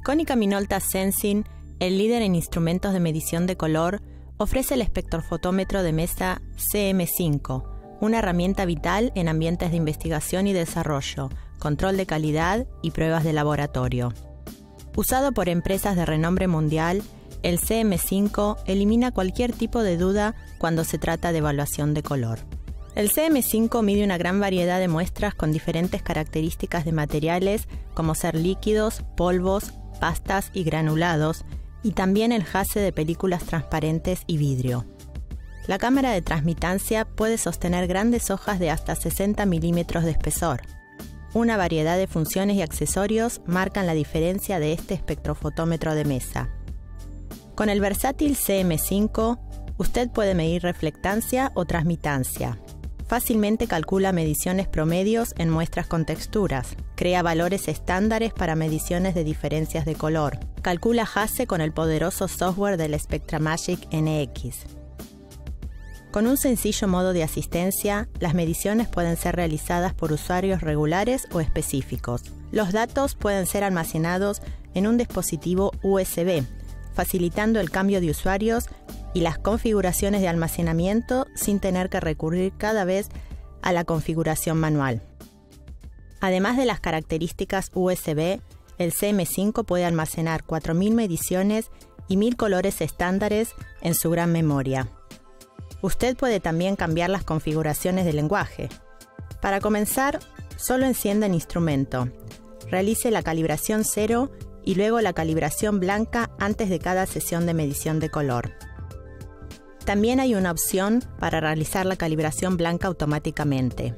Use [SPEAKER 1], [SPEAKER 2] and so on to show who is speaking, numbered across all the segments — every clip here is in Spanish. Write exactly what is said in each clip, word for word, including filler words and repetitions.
[SPEAKER 1] Konica Minolta Sensing, el líder en instrumentos de medición de color, ofrece el espectrofotómetro de mesa C M cinco, una herramienta vital en ambientes de investigación y desarrollo, control de calidad y pruebas de laboratorio. Usado por empresas de renombre mundial, el C M cinco elimina cualquier tipo de duda cuando se trata de evaluación de color. El C M cinco mide una gran variedad de muestras con diferentes características de materiales, como ser líquidos, polvos, pastas y granulados, y también el jace de películas transparentes y vidrio. La cámara de transmitancia puede sostener grandes hojas de hasta sesenta milímetros de espesor. Una variedad de funciones y accesorios marcan la diferencia de este espectrofotómetro de mesa. Con el versátil C M cinco, usted puede medir reflectancia o transmitancia. Fácilmente calcula mediciones promedios en muestras con texturas. Crea valores estándares para mediciones de diferencias de color. Calcula jace con el poderoso software del SpectraMagic N X. Con un sencillo modo de asistencia, las mediciones pueden ser realizadas por usuarios regulares o específicos. Los datos pueden ser almacenados en un dispositivo U S B, facilitando el cambio de usuarios y las configuraciones de almacenamiento sin tener que recurrir cada vez a la configuración manual. Además de las características U S B, el C M cinco puede almacenar cuatro mil mediciones y mil colores estándares en su gran memoria. Usted puede también cambiar las configuraciones de lenguaje. Para comenzar, solo encienda el instrumento, realice la calibración cero y luego la calibración blanca antes de cada sesión de medición de color. También hay una opción para realizar la calibración blanca automáticamente.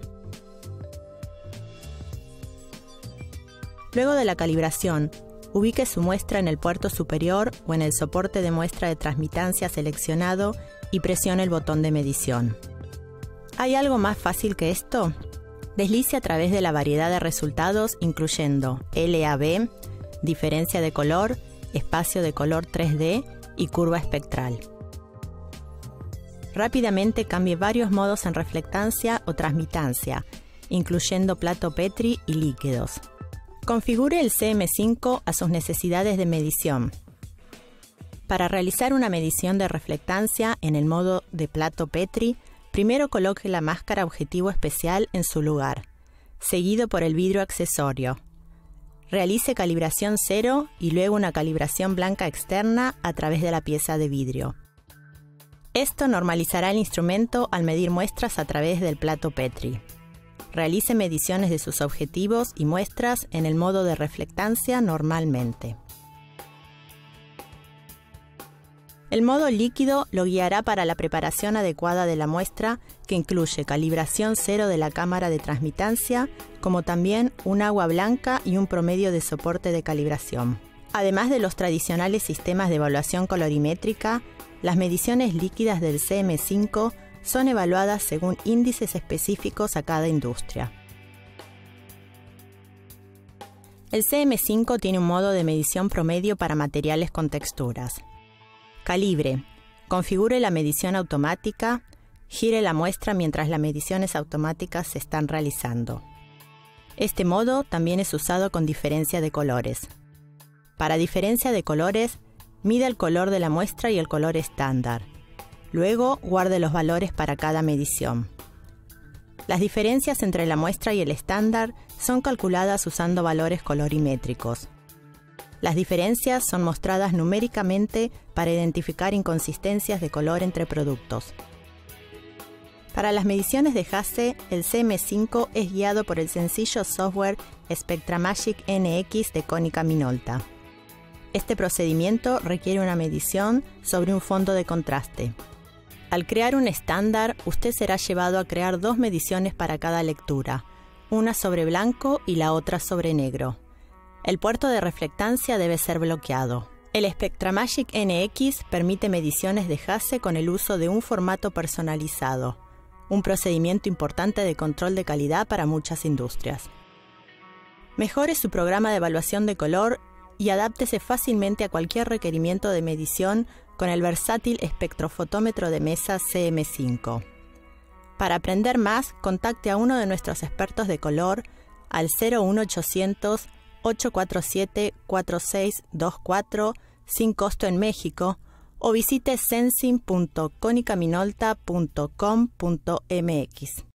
[SPEAKER 1] Luego de la calibración, ubique su muestra en el puerto superior o en el soporte de muestra de transmitancia seleccionado y presione el botón de medición. ¿Hay algo más fácil que esto? Deslice a través de la variedad de resultados incluyendo L A B, diferencia de color, espacio de color tres D y curva espectral. Rápidamente cambie varios modos en reflectancia o transmitancia, incluyendo plato Petri y líquidos. Configure el C M cinco a sus necesidades de medición. Para realizar una medición de reflectancia en el modo de plato Petri, primero coloque la máscara objetivo especial en su lugar, seguido por el vidrio accesorio. Realice calibración cero y luego una calibración blanca externa a través de la pieza de vidrio. Esto normalizará el instrumento al medir muestras a través del plato Petri. Realice mediciones de sus objetivos y muestras en el modo de reflectancia normalmente. El modo líquido lo guiará para la preparación adecuada de la muestra, que incluye calibración cero de la cámara de transmitancia, como también un agua blanca y un promedio de soporte de calibración. Además de los tradicionales sistemas de evaluación colorimétrica, las mediciones líquidas del C M cinco son evaluadas según índices específicos a cada industria. El C M cinco tiene un modo de medición promedio para materiales con texturas. Calibre. Configure la medición automática. Gire la muestra mientras las mediciones automáticas se están realizando. Este modo también es usado con diferencia de colores. Para diferencia de colores, mida el color de la muestra y el color estándar. Luego, guarde los valores para cada medición. Las diferencias entre la muestra y el estándar son calculadas usando valores colorimétricos. Las diferencias son mostradas numéricamente para identificar inconsistencias de color entre productos. Para las mediciones de jace, el C M cinco es guiado por el sencillo software SpectraMagic N X de Konica Minolta. Este procedimiento requiere una medición sobre un fondo de contraste. Al crear un estándar, usted será llevado a crear dos mediciones para cada lectura, una sobre blanco y la otra sobre negro. El puerto de reflectancia debe ser bloqueado. El SpectraMagic N X permite mediciones de jace con el uso de un formato personalizado, un procedimiento importante de control de calidad para muchas industrias. Mejore su programa de evaluación de color y adáptese fácilmente a cualquier requerimiento de medición con el versátil espectrofotómetro de mesa C M cinco. Para aprender más, contacte a uno de nuestros expertos de color al cero uno ochocientos, ocho cuatro siete, cuatro seis dos cuatro sin costo en México o visite sensing punto conica minolta punto com punto m x.